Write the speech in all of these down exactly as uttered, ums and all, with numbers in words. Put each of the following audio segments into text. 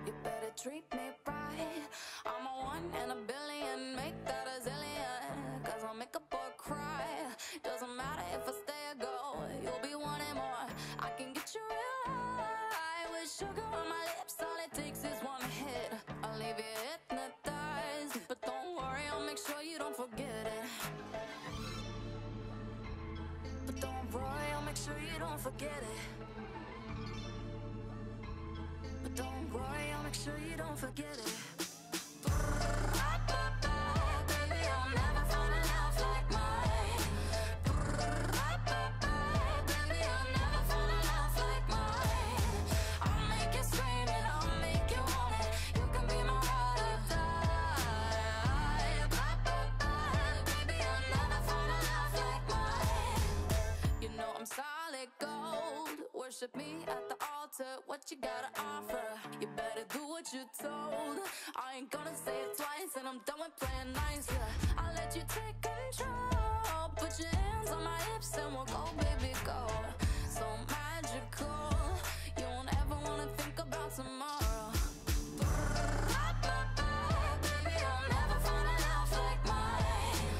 You better treat me right. I'm a one in a billion, make that a zillion. Cause I'll make a boy cry. Doesn't matter if I stay or go, you'll be wanting more. I can get you real high with sugar on my lips. All it takes is one hit, I'll leave you hypnotized. But don't worry, I'll make sure you don't forget it. But don't worry, I'll make sure you don't forget it. But don't worry, I'll make sure you don't forget it. Baby, I'll never find a love like mine. Baby, I'll never find a love like mine. I'll make you scream and I'll make you want it. You can be my ride or die. Baby, I'll never find a love like mine. You know I'm solid gold. Worship me at the altar. What you gotta offer? You better do what you're told. I ain't gonna say it twice, and I'm done with playing nice. Yeah, I'll let you take control. Put your hands on my hips and we'll go, baby, go. So magical, you won't ever wanna think about tomorrow. Baby, I'll never find a love like mine.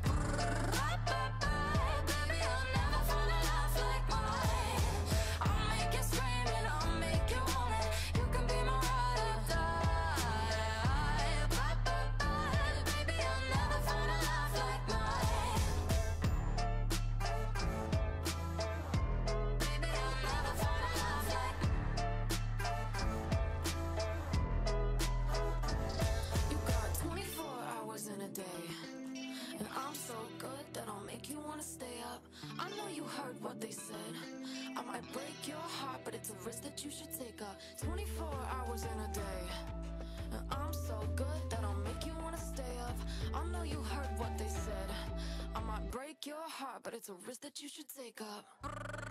Baby, I'll never find a love like mine. I'll make you scream and I'll make you want it. You can be my ride or die. Baby, I'll never find a love like mine. Baby, I'll never find a love like You got twenty-four hours in a day, and I'm so good that I'll make you wanna stay up. I know you heard what they said. I might break your heart, but it's a risk that you should take up. twenty-four hours in a day, and I'm so good that I'll make you wanna stay up. I know you heard what they said. I might break your heart, but it's a risk that you should take up.